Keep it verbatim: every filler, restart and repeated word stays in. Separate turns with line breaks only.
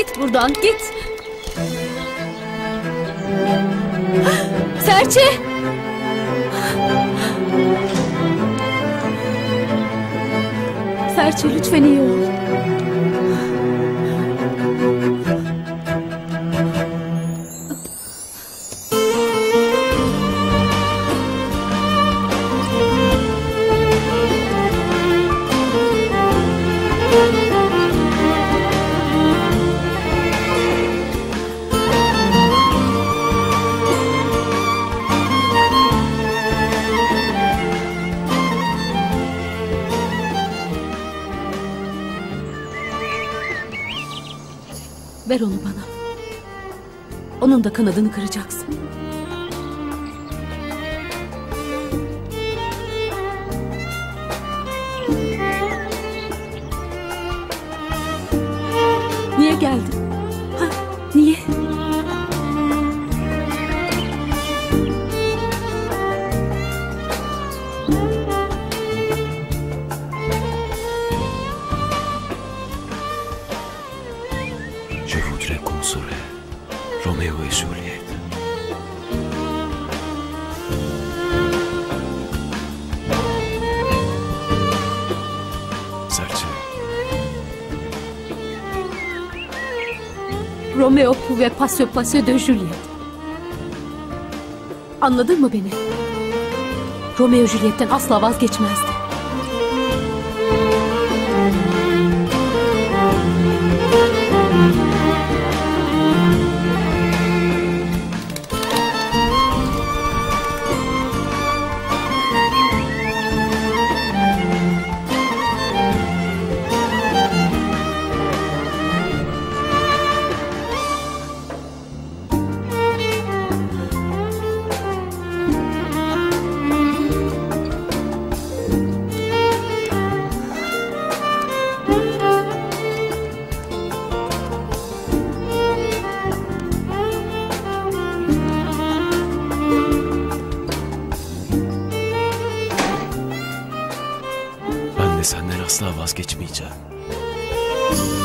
Git buradan, git. Serçe! Serçe, lütfen iyi ol. Ver onu bana. Onun da kanadını kıracaksın. Niye geldin? Ha, niye?
Je voudrais consoler Roméo et Juliette. Serçe.
Romeo pouvait pas se passer de Juliette. Anladın mı beni? Romeo Juliette'ten asla vazgeçmezdi.
Ben de senden asla vazgeçmeyeceğim.